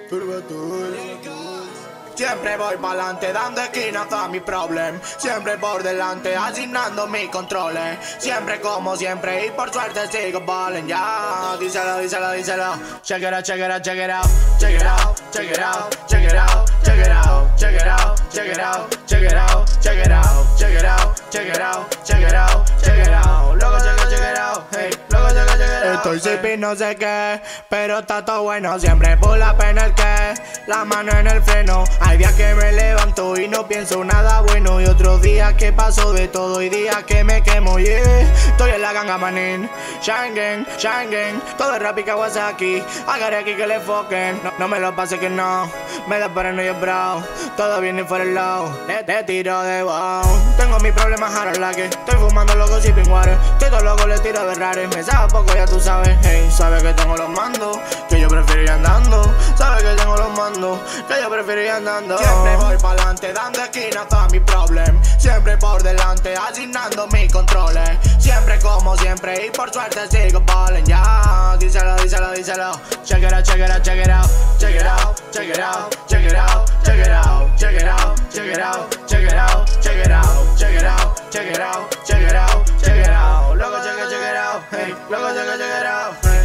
Siempre voy pa'lante dando esquinas a mi problem. Siempre por delante asignando mis controles. Siempre como siempre y por suerte sigo ballin'. Ya, díselo, díselo, díselo. Check it out, check it out, check it out. Check it out, check it out, check it out, check it out, check it out, check it out, check it out, check it out, check it out, check it out, check it out, check it out. Loco, check it out, hey, loco, check it out. Estoy sipping no sé qué, pero está todo bueno. Siempre por la pena el que, la mano en el freno. Hay días que me levanto y no pienso nada bueno. Y otros días que paso de todo y días que me quemo, yeah. Estoy en la ganga manín, Shine gang, todo es rap y Kawasaki. Agarré aquí que le foquen, no me lo pase que no. Me da para no yo bro, todo viene fuera el lado. Te tiro de wow, tengo mis problemas ahora la que estoy fumando loco sipping water. Estoy todo loco, le tiro de rares, me sabe poco ya tú sabes. Hey, sabes que tengo los mandos, que yo prefiero ir andando. Sabes que tengo los mandos, que yo prefiero ir andando. Siempre voy pa'lante dando esquinas a mi problem. Siempre por delante asignando mis controles. Siempre como siempre y por suerte sigo ballin'. Ya, díselo, díselo, díselo. Check it out, check it out, check it out. Check it out, check it out, check it out, check it out, check it out, check it out, check it out, check it out, check it out, check it out, check it out, check it out. Loco, check it out, hey, loco, check it out, hey.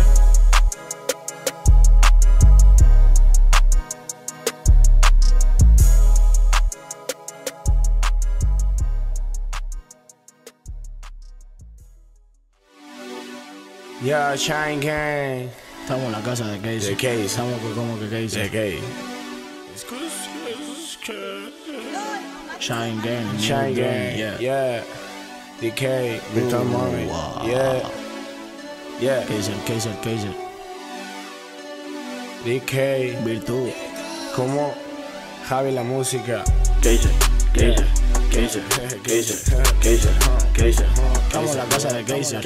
Yeah, Shine Gang. Estamos en la casa de Case. De Case. Estamos como que Case. De Case. Shine Gang. Shine Gang. Yeah. Yeah. DK. Virtual Moment. Yeah. Yeah. Kaiser. DK. Virtud. Como Javi la música. Kaiser. Estamos en la casa de Kaiser.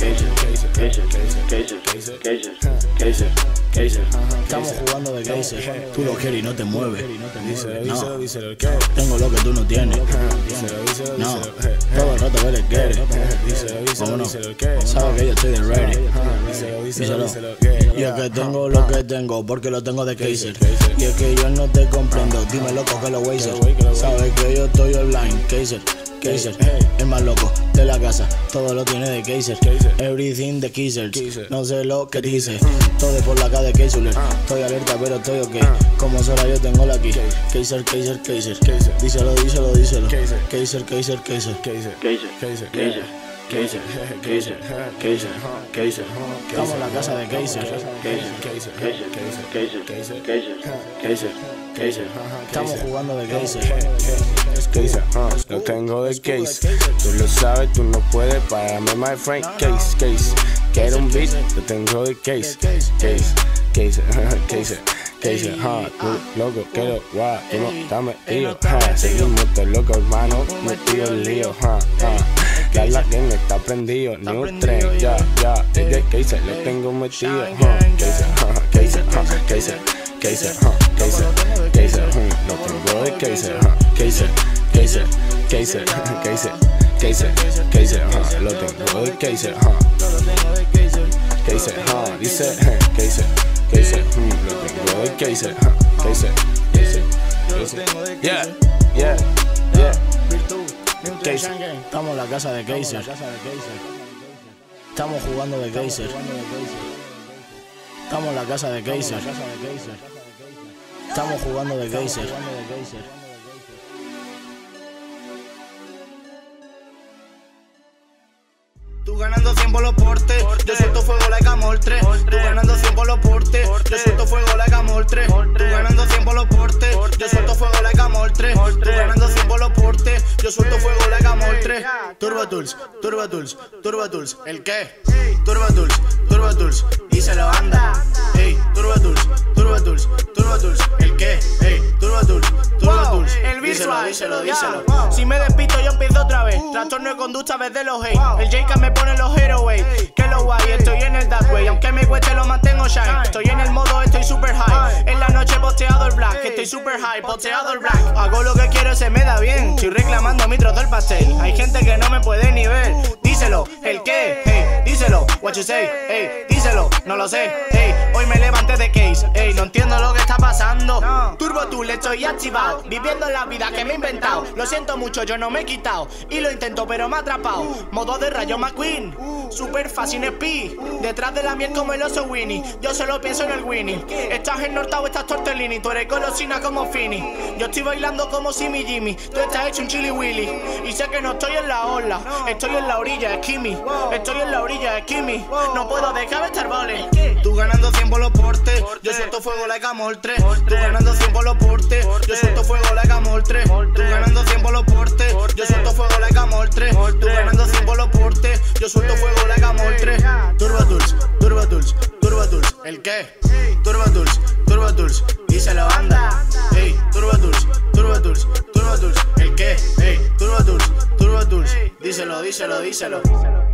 Estamos jugando de Kaiser. Tú lo quieres y no te mueves. Díselo, ¿qué? Tengo lo que tú no tienes. No, todo el rato él quiere. Vámonos. Sabes que yo estoy de ready. Díselo. Y es que tengo lo que tengo porque lo tengo de Kaiser. Y es que yo no te comprendo. Dime loco que lo Wazer. Sabes que yo estoy online. Kaiser, el más loco de la casa, todo lo tiene de Kaiser. Everything de Kaiser, no sé lo que dice. Todo por la cara de Kaiser. Estoy alerta pero estoy ok. Como sola yo tengo la aquí. Kaiser. Díselo. Kaiser. Estamos en la casa de Kaiser. Estamos jugando de Kaiser. Lo tengo de Case. Tú lo sabes, tú no puedes pararme, my friend. Case. Quiero un beat, lo tengo de Case. Tú loco, quiero guau, tú no estás metido. Seguimos todos locos, hermano, metido en lío. Ya la gang está prendido, New Trend, ya, desde Case lo tengo metido. Case, lo tengo de Case. Lo tengo de Case. Dice Case, lo tengo de Case. Yeah. Estamos en la casa de Kaiser. Estamos jugando de Kaiser. Estamos en la casa de Kaiser. Estamos jugando de Kaiser. Tú ganando 100 por los portes, yo suelto fuego like Amor 3. Tú ganando 100 por los portes, yo suelto fuego like Amor 3. Tú ganando 100 por los portes, yo suelto fuego like Amor 3. Tú ganando 100 por los portes, yo suelto fuego like Amor 3. Turbo Tools, ¿el qué? Turbo Tools, y se lo anda. Ey, Turbo Tools, ¿el qué? Ey, Turbo Tools, el visual, díselo. Si me despisto yo empiezo otra vez. Trastorno de conducta vez de los hate. El J.K. me pone los heroes. Que lo guay, estoy en el that way. Aunque me cueste lo mantengo shine. Estoy en el modo, estoy super high. En la noche posteado el black, estoy super high, posteado el black. Hago lo que quiero, se me da bien. Estoy reclamando mi trozo del pastel. Hay gente que no me puede ni ver. Díselo, ¿el qué? Hey, díselo, what you say, hey, díselo. díselo, no lo sé. Ey, hoy me levanté de case. Ey, no entiendo lo que está pasando. Turbo Tool, estoy activado, viviendo la vida que me he inventado. Lo siento mucho, yo no me he quitado y lo intento pero me ha atrapado. Modo de Rayo McQueen, super fácil speed. Detrás de la miel como el oso Winnie, yo solo pienso en el Winnie. Estás ennortado, estás tortellini, tú eres golosina como Fini. Yo estoy bailando como Simi Jimmy, tú estás hecho un chili willy. Y sé que no estoy en la ola, estoy en la orilla, Kimi. Estoy en la orilla, Kimi. No puedo dejar de estar vale. Tú ganando 100 por los portes, yo suelto fuego like Amoltre. Tú ganando 100 por los portes, yo suelto fuego like Amoltre. Tú ganando 100 por los portes, yo suelto fuego like Amoltre. Tú ganando 100 por los portes, yo suelto fuego like Amoltre. Turbo Tools, Turbo Tools, Turbo Tools. ¿El qué? Turbo Tools, Turbo Tools. Díselo anda. Ey, Turbo Tools, Turbo Tools, Turbo Tools. ¿El qué? Ey, Turbo Tools, Turbo Tools. Díselo, díselo, díselo.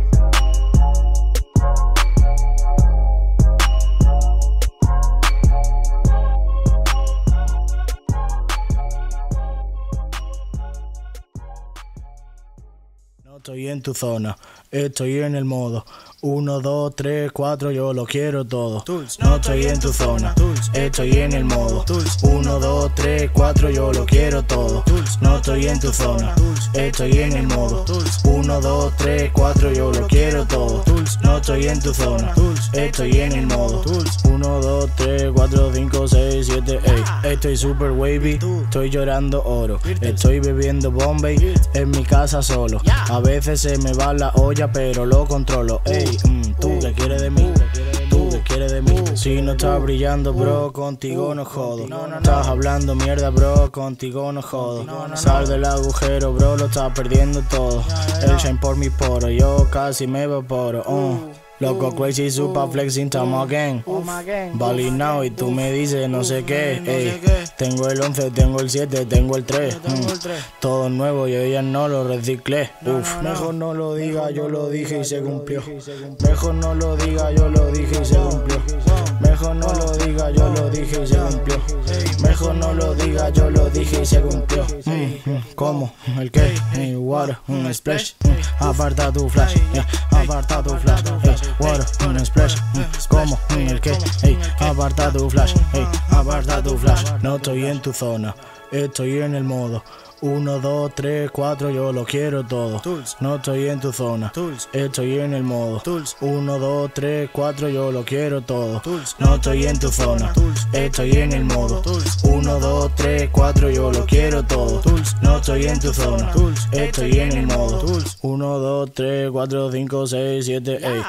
No estoy en tu zona, estoy en el modo 1, 2, 3, 4, yo lo quiero todo. No estoy en tu zona, estoy en el modo 1, 2, 3, 4, yo lo quiero todo. No estoy en tu zona, estoy en el modo 1, 2, 3, 4, yo lo quiero todo. No estoy en tu zona, estoy en el modo 1, 2, 3, 4, 5, 6, 7, 8. Estoy super wavy, estoy llorando oro. Estoy bebiendo Bombay en mi casa solo. A veces se me va la olla pero lo controlo. Ey, tú que quieres de mí, tú que quieres de mí. Si no estás brillando bro, contigo no jodo. Estás hablando mierda bro, contigo no jodo. Sal del agujero bro, lo estás perdiendo todo. El shine por mis poros, yo casi me evaporo. Loco crazy, super flexing, tamo again. Bali now y tú me dices no sé qué. Ey, tengo el 11, tengo el 7, tengo el 3. Todo nuevo, yo ya no lo reciclé. Mejor no lo diga, yo lo dije y se cumplió. Mejor no lo diga, yo lo dije y se cumplió. Mejor no lo diga, yo lo dije y se cumplió. Mejor no lo diga, yo lo dije y se cumplió. ¿Cómo? ¿El qué? Water, un splash. Aparta tu flash, aparta tu flash. Water, un splash. ¿Cómo? ¿El qué? Aparta tu flash, aparta tu flash. No estoy en tu zona, estoy en el modo 1, 2, 3, 4, yo lo quiero todo. No estoy en tu zona, estoy en el modo 1, 2, 3, 4, yo lo quiero todo. No estoy en tu zona, estoy en el modo 1, 2, 3, 4, yo lo quiero todo. No estoy en tu zona, estoy en el modo 1, 2, 3, 4, 5, 6, 7, 8.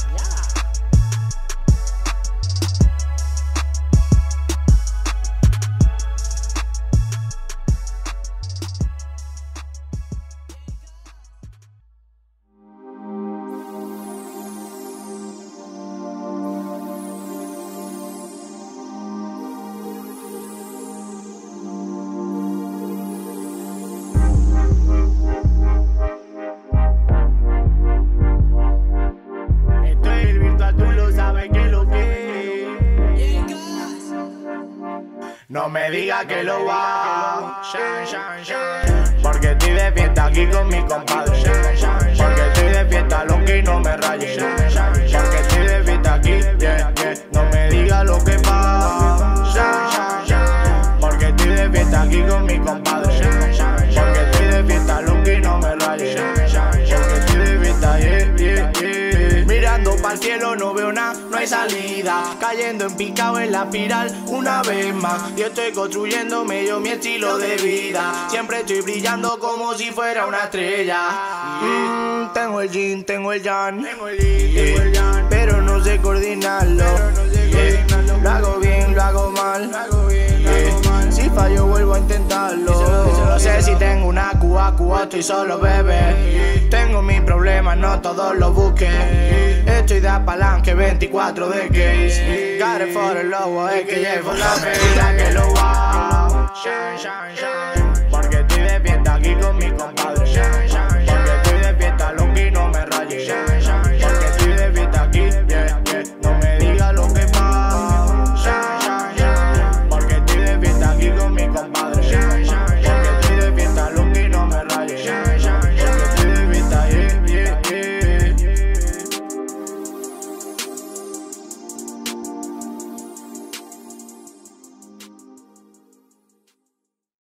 No me diga que lo va, porque estoy de fiesta aquí con mi compadre. Porque estoy de fiesta, lo que no me raye. Porque estoy de fiesta aquí, no me diga lo que pasa. Porque estoy de fiesta aquí con mi compadre. Porque estoy de fiesta, lo que no me raye. Porque estoy de fiesta, mirando pa'l cielo no veo nada, no hay salida. Cayendo en picado en la espiral una vez más. Yo estoy construyéndome yo mi estilo de vida. Siempre estoy brillando como si fuera una estrella. Tengo el yin, tengo el yang, pero no sé coordinarlo. Lo hago bien, lo hago mal. Si fallo vuelvo a intentarlo. No sé si tengo una cuba, estoy solo bebé. Tengo mis problemas, no todos los busqué. Estoy de apalanque, 24 de case. Got it for the low, es que llevo la medida que lo va.